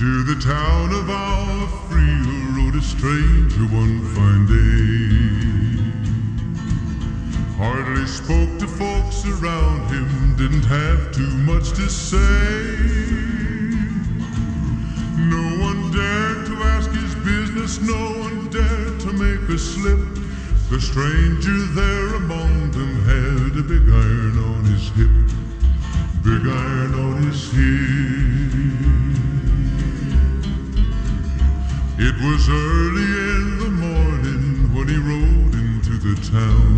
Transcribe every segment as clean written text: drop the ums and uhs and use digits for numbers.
To the town of our free rode a stranger one fine day. Hardly spoke to folks around him, didn't have too much to say. No one dared to ask his business, no one dared to make a slip. The stranger there among them had a big iron on his hip, big iron on his hip. It was early in the morning when he rode into the town.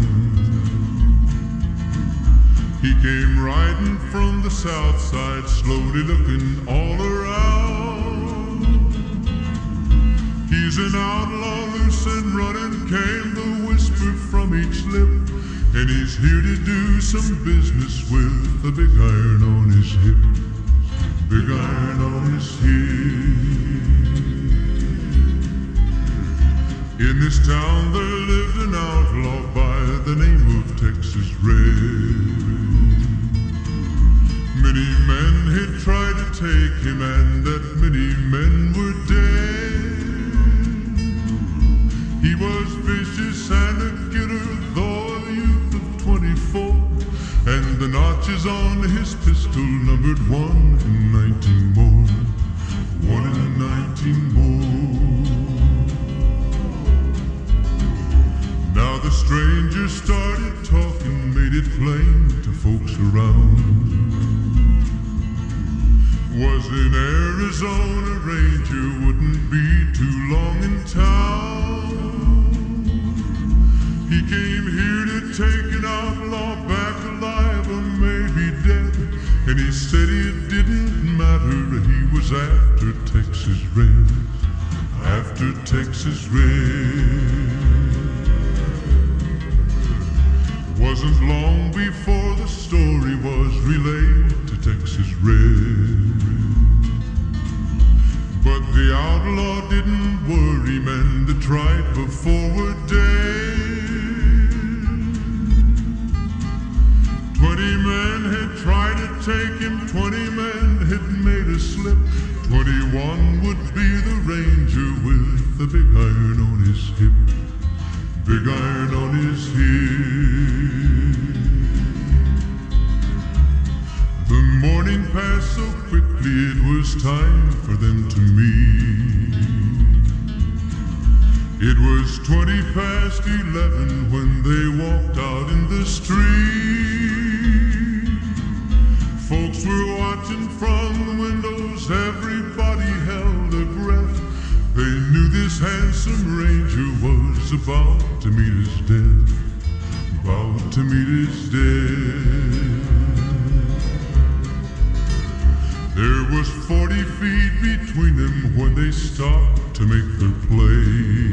He came riding from the south side, slowly looking all around. He's an outlaw, loose and running, came the whisper from each lip. And he's here to do some business with a big iron on his hip, big iron on his hip. In this town there lived an outlaw by the name of Texas Red. Many men had tried to take him, and that many men were dead. He was vicious and a getter, though a youth of 24, and the notches on his pistol numbered 1 in 19 more, 1 in 19 more. Now the stranger started talking, made it plain to folks around. Was in Arizona Ranger, wouldn't be too long in town. He came here to take an outlaw back alive or maybe dead. And he said it didn't matter, he was after Texas Red, after Texas Red. Wasn't long before the story was relayed to Texas Red. But the outlaw didn't worry, men that tried before were dead. 20 men had tried to take him, 20 men had made a slip. 21 would be the ranger with the big iron on his hip, big iron on his hip. The morning passed so quickly, it was time for them to meet. It was 20 past 11 when they walked out in the street. Folks were watching from the windows, everybody held their breath. They knew this handsome ranger was about to meet his death, about to meet his death. There was 40 feet between them when they stopped to make their play.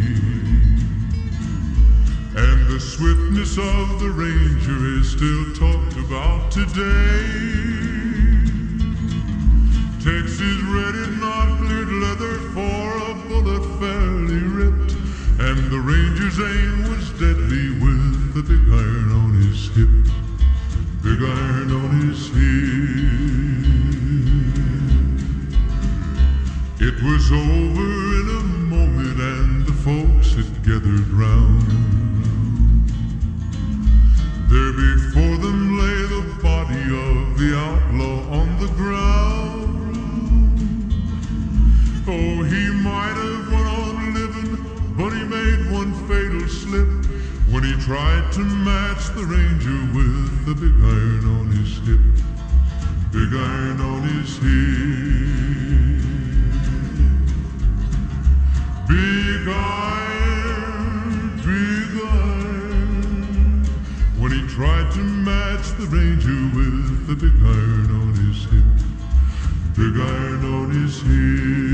And the swiftness of the ranger is still talked about today. Texas Red had not cleared leather for a bullet fairly ripped, and the ranger's aim was deadly with the big iron on his hip, big iron on his hip. It was over in a moment and the folks had gathered round. There before them lay the body of the outlaw on the ground. Oh, he might have went on living, but he made one fatal slip when he tried to match the ranger with the big iron on his hip, big iron on his hip. Big iron, when he tried to match the ranger with the big iron on his hip, big iron on his hip.